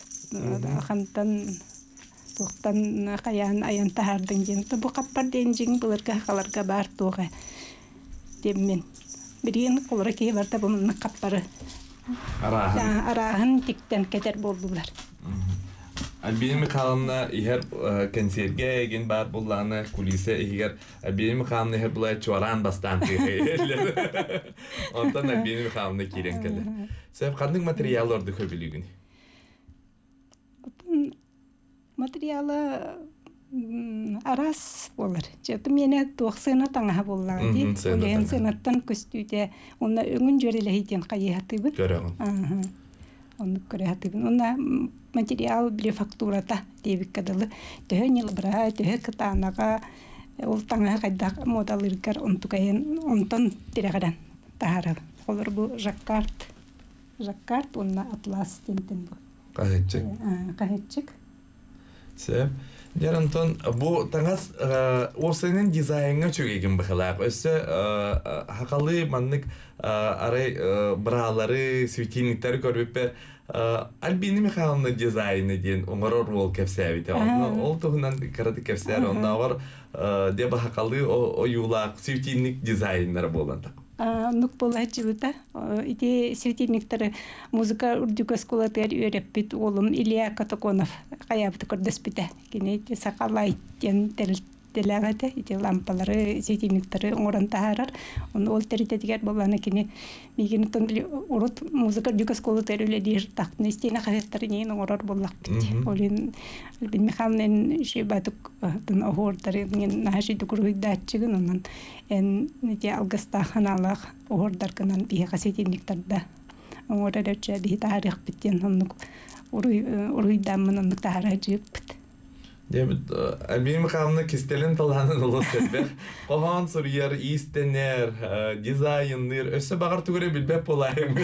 хантан токтан каян аян тахардын жин бу каппар денжин буларга халарга бар тога деммен бирин колора ки барта бу каппары арахан тиктен кетер болдулар. Альбина Михайловна ихер концертге ген бар булланы кулисе ихер Альбина Михайловна ихер булай чуаран бастан тегелер. Онтан Альбина Михайловна кирен келе. Сеп кандай материалларды көбүлүгүн? Материалы арас болар. Жаты мене тоқсына таңа боллар ди. Олен сенаттан көстүдө онна өңүн жөреле хитен кайятыбы. Көрөм. Он көрәтибин. Онна материал биле фактурата дебик кадылы. Төнел бра, тө кытанага ол таңа кайда модалыргар онтукайын онтон тирәгәдән тахара. Олар бу жаккарт Жаккард, онна Атлас тентен бу. Кахетчик. Кахетчик. Сеп. Ярантон бу таңас осының дизайнга чөгеген бахалак. Өсө хакалы маннык арай бралары, светильниктер көрбеппер. Альбина Михайловна дизайны ден оңорор бол кепсәбите. Ол тугунан карады кепсәр, онна огор деба хакалы оюлак светильник дизайнер болан так. Нук болай жибыта. Ити светильниктер музыка урдука сколатер үйрәппит олым Илья Катаконов каябыты көрдөспите. Кене сакалай тен теләгәте, ити лампалары, светильниктері оңоран тахарар. Оны ол терите дигәр боланы кене мигин тон урут музыка урдука сколатер үледир тактны стена хәттәре нен оңорар боллак бит. Олин Альбин Михайловна шибатык тон огордары нен нахи дукурыйдатчыгын онан эн нете алгаста ханалах огордар канан бия светильниктерде. Оңорар өчә би тарих биттен оннук уруйдамын оннук тахарajып бит. Дебит Альбина Михайловна кистелен таланын улы сәтбәк. Коған сурьер, истенер, дизайнер, өсі бағар түгіре білбәп болайым.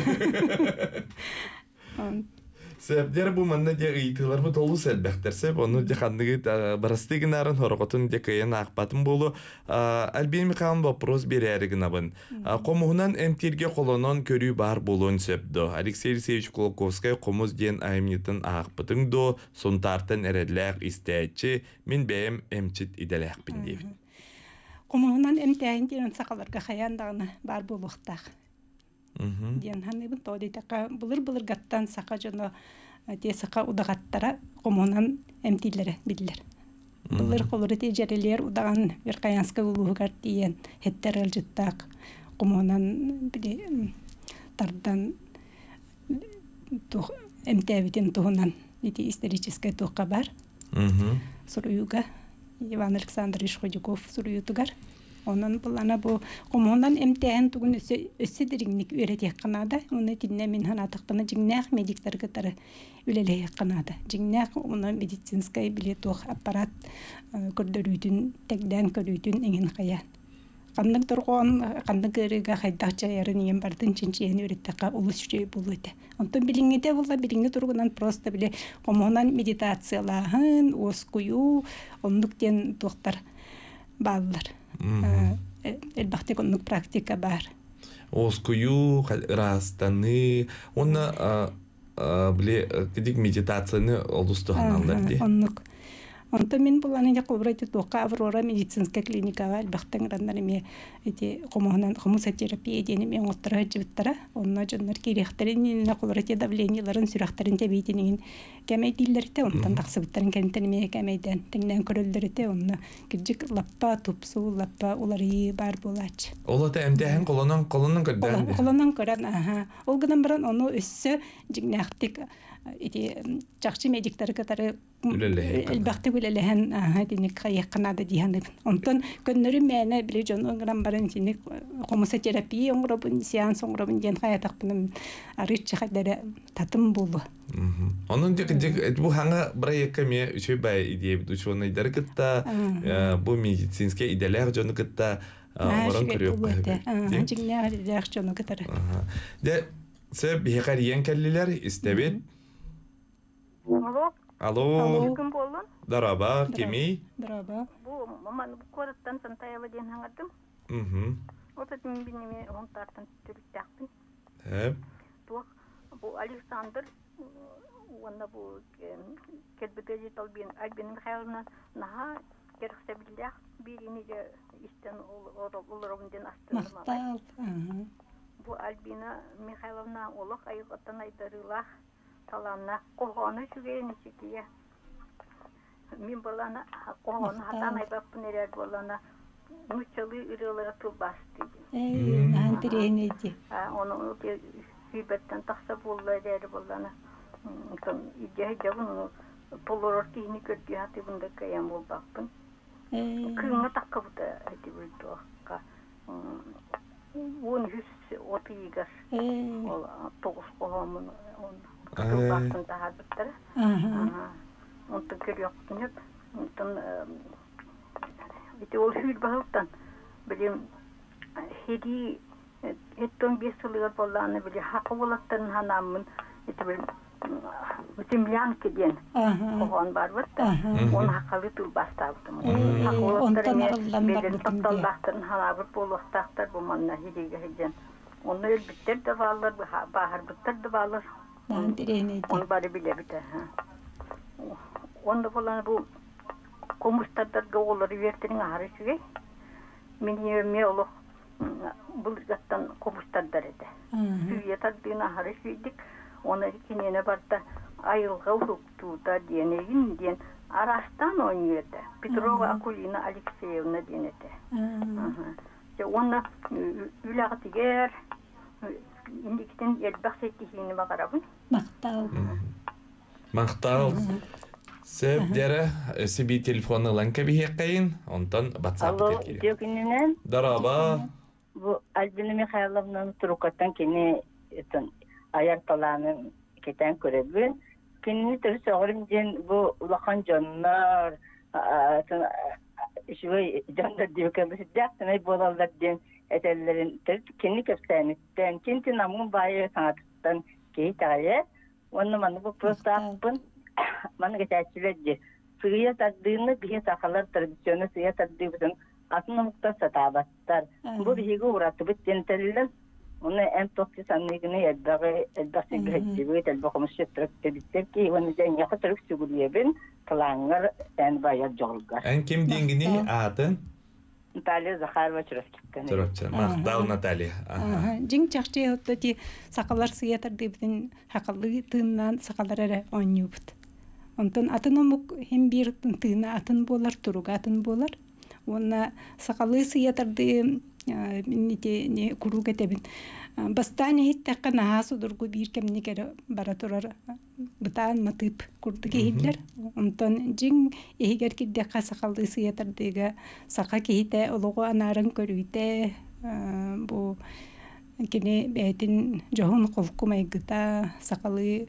Сәбдер бу манна де ыйтылар бу толу сәтбәктер сәп, оны де хандығы барастығын арын хорғытын де кайын ақпатын болу. Альбина Михайловна вопрос берәрігін абын. Комуғынан әмтерге қолынан көрі бар болуын сәпді. Алексей Алексеевич Колоковскай комуз ден айымнетін ақпытың до, сонтартын әрәділәқ істәйтші, мен бәйім әмчіт иделәқ бін дейбін. Комуғынан әмтәйін дейін сақаларға қаяндағына бар болуқтақ. Ден ханыбын тодитака булыр гаттан сака жона те сака удагаттара комонан эмтилери биллер. Булыр колоры те жерелер удаган бир каянска улугар диен хеттерел жыттак комонан биде тардан тух эмтебитен тухунан ити историческая тухка бар. Суруюга Иван Александрович Ходюков суруютугар. Онан булана бу комондан эмтен тугун өссөдөрүнүк үйрөтөк канада. Уну тинне мен ханатыктаны жиңнак медиктерге тары үлелек канада. Жиңнак уну медицинская билетох аппарат көрдөрүтүн тегден көрүтүн эген кая. Кандык турган кандык эрге хайдача ярын ем бардын чинчиен үйрөтөкка улус жүй болуйт. Онтон билиңете болса билиңе тургунан просто биле комондан медитациялахын, оскую, ондуктен доктор баллар. Элбахте коннук практика бар. Оскую, растаны, онна биле кидик медитацияны олустуганалар ди. Оннук. Онто мен буланы да кобрайты тока Аврора медицинская клиникага албахтан рандарыме эти хомосотерапия дени мен оттара жибиттара. Онна жоннор керехтерин кобрайты давленияларын сүрахтарын тебейтинин кемейдилерте онтан таксыбыттарын кентенме кемейден теңнен көрөлдөрүтө онна кижик лаппа тупсу лаппа улары бар болач. Олата эмдехен колонон көрдөн. Колонон көрөн, Ол гынан баран ону өссө жигнактик эти жакшы медиктер катары элбахты үлелehen диник кайыкнада дигән. Онтон көннөрү менә биле жон грам барын диник хомосотерапия оңробун сеанс оңробун дигән хаятакпын арыч хадәре татым булды. Onun bu hangi proyekte mi şey bay diye bir şu ne der kitta bu medisinske ideler jonu kitta oran kırıyor. Jigner ideler jonu kitta. De se bir hekariyen kelliler istebet. Alo. Kim bolun? Daraba, kimi? Daraba. Bu maman bu korattan Santayeva diyen hangadım. O da dinimi ontartan türüktaqtın. Hep. Bu Alexander onda bu kelbede talbiyen Albin Mihайловна naha kerxtebillah birini de isten olurumden astırmalar. Bu Albina Mihайловна olaq ayıqatan aydarılah talanna qoğanı şügeyini çekiye. Min balana qoğanı hatan aybaqpın erer balana nuçalı ırılara tubastı. Antireyinedi. Onu hübetten taqsa bolla erer balana. Son ideya javun poloror kihini kötü hati bunda kayam olbaqpın. Kıyına taqqabuda hadi bulduqa. 130 gas. O toğuz qoğamın kılbaqpın daha bitter. Ondan görüyorsun hep. Ondan ol hür bahıqtan bilim hedi Ettön bir bollanı bile hakkı bulatların hanamın bütün yanki diyen koğan var da onun hakkı tül bastağıdım. Hakkı bulatların beden taptallahtırın hanabır bolastağıtlar bu manna hiliga hicen. Onu elbitler de bağlar, bahar bitler de bağlar. Onu bari bile biter. Onda bollanı bu komuştardar goğulları vertirin ağrı süge. Mini yövme olur. Bulgattan komuştardar ede. Süye tardığına ağrı süydik. Ona ikinene barda ayılga uruktuğda diyen arastan oynuyordu. Petrova Akulina Alexeyevna diyene de. Ona ülağıtı ger. İndikten elbaq settiğini bakarabın. Maqtal. Seb dere sibi telefonu lanka bihekayın. Ondan WhatsApp Alo, terkili. Gökününen. Daraba. Bu Albina Mikhailovna'nın turukatan kini ayar talanın keten körebün. Kini tırı soğurum jen bu ulakan canlar şuay canlar diyor ki sıcak bolallar jen etellerin kini köftenitten kinti namun bayi sanattan kehitaya onu manı bu prostapın manı geçerçilerce suya tadığını bir sakalar tradisyonu suya tadığını aslında muhtar satabatlar bu bir higi uğrattı bu centeliler onu en toksi sanıgını elbette geçiyor elbette şetrak tedbir ki onu jen yakıtırık siguriyebin kalanlar en bayar jolga En kim dingini atın? Natalya Zakharova Çurafkip'ten. Çurafça. Maqtal Natalya. Jing çaqçı hottati saqalar siyatar debin haqallı tığından saqalara oynuyupt. Ondan atınımuk hem bir tığına atın bolar turuga atın bolar. Ona saqalı siyatar de ne kuruga debin. Bastane hitta nahasu durgu bir kemni kere baraturar batan matıp kurdu gehiller. Ondan jing ehiger kidde saqalı siyatar dega saqa kehite ologo anaran körüte bu kene betin johun qolku maygıta saqalı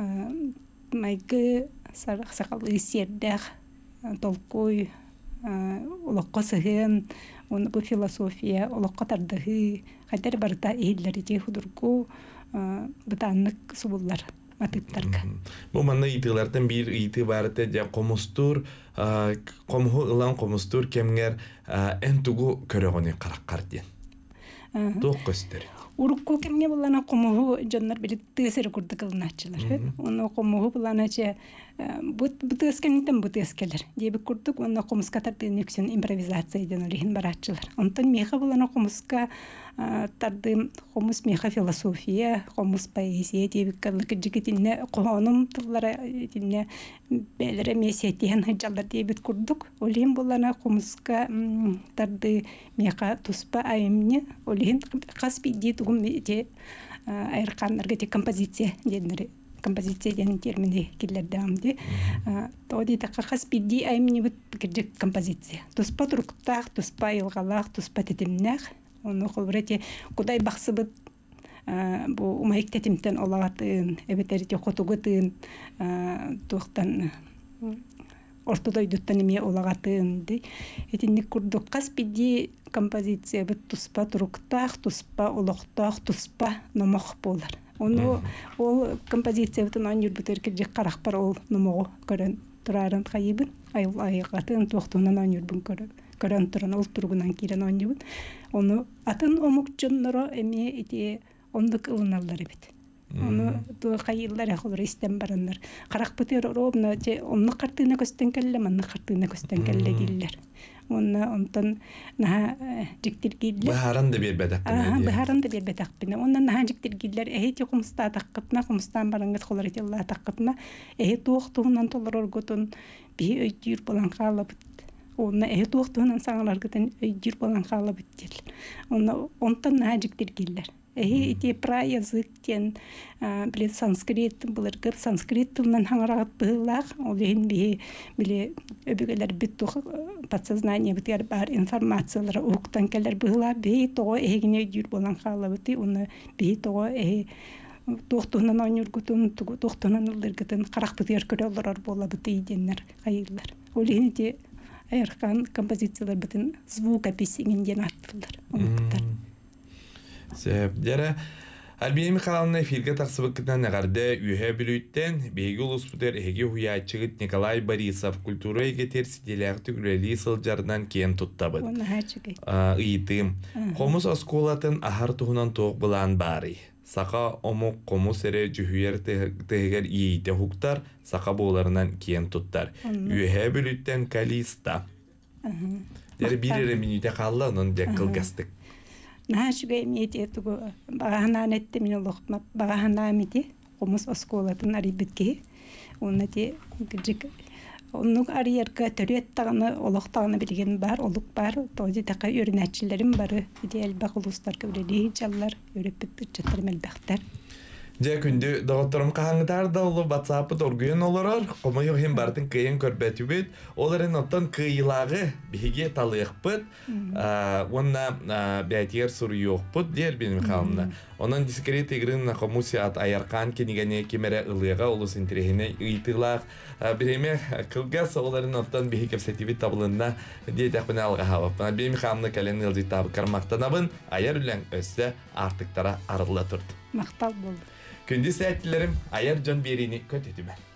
maygı saqalı siyerdaq tolkoy ulaqqa sahın onu bu filosofiya ulaqqa tardahi qadar barta ehilleri je hudurgu butanlık subullar matıptarka. Bu manna itilardan bir itibarete ja komustur komuhu ılan komustur kemger en tugu köregoni qaraqqar diyen. Toq gösteri. Urukku kemge bulana komuhu jonnar bir tesir kurdu kılnaççılar. Onu komuhu bulana ce bu teskenitten bu teskeler. Diye kurduk onu komuska tardığın yüksün improvizasyon eden rihin baratçılar. Ondan miha bulana komuska tardığım komus miha filosofiya, komus poeziya diye bir kallık cikitinne kohonum tıllara dinne belere mesiyetiyen hıcallar diye bir kurduk. Olihin bulana komuska tardığı miha tuspa ayımni olihin kasbi diye de ayırkanlarga de kompozisiya denleri kompozisiya denen termini killerdi. Тоди така хаспиди аймни бит гэржик композиция. Туспа туруктах, туспа илгалах, туспа тетимнах. Оны холбрети кудай бахсыбыт бу умайк тетимтен олагатын, эбетерите хотугутын, тухтан ортодойдуттан эме олагатын ди. Этинник курдук хаспиди композиция бит туспа туруктах, туспа олохтах, туспа номох болар. Onu o kompozisiya bütün anjur biterke qaraqpar ol numo көрөн турарын кайыбын айгатын токтунан анjur бун көрөн туран ол тургунан кирен анjur onu атын омук жонноро эми ити ондук ылыналар бит onu ту кайыллар ахылар истен барандар каракпытыр ровно же онну картына көстөн келле манны картына көстөн келле диллер ondan naha jiktirgiller baharan da bir bedak baharan da bir bedak bine ondan naha jiktirgiller ehti kumsta taqatna kumstan barangat xolarati Allah taqatna tuğtuğundan tolar gotun bir öjür bolan qalab onna tuğtuğundan sağlar gotun öjür bolan qalab bittir ondan naha jiktirgiller ити про язык тен биле санскрит булыргыр санскрит тылынан хаңарагат быылах олен биле өбөгөлөр бүт подсознание битер бар информациялар уктан келер быыла бей того эгине жүр болан халабыты уну бей того тохтунан онюргутун тохтунан ылдыргытын каракпытыр көрөлөр болабыты деннер кайылар олен ити айыркан композициялар битин звукопись инден аттылар Сөп, дәрі. Альбия Михайловна эфирге тақсыбыққытан нағарды үйе білуіттен бейгі ұлыспұтер әге хуячығыт Николай Борисов культура егетер сиделяғы түгірелі сылжарынан кен тұттабыд. Ийтым. Қомыс осколатын ахар тұғынан тоқ бұлан бары. Сақа омық қомыс әрі жүхүйер тегер иейте хуқтар, сақа боларынан кен тұттар. Үйе білуіттен Калиста. Дәрі бір минуте қалды, оның дек қылғастық. Нахашуга имеете эту баганан этте мен лохмат баганан мити комус осколатын арибитке оннати гыжык оннук арьерка төрөт таганы олоктаганы билген бар олук бар тоди така өрнәчилерим бары идеал багылустар көбүледи жаллар өрөппүт чаттар мелбактар. Жа күндү докторум каңдар да улу WhatsApp торгуен олорор, комой хем бардын кыйын көрбөтүбүт, оларын оттон кыйлагы биге талыйыкпыт, онна бәтер суру йокпут дер беним халымна. Онан дискрет игрын комусият аяркан кенигене кемере ылыга улус интерехине ыйтылак, биреме кылгас оларын оттон биге кепсетибит табылында диетек бен алга хабап. Беним халымна кален ылжы табы кармактанабын, аяр үлән өссө артыктара арыла турду. Мактал болду. Күндү сәттилерим аяр жон берини көтөтүмөн.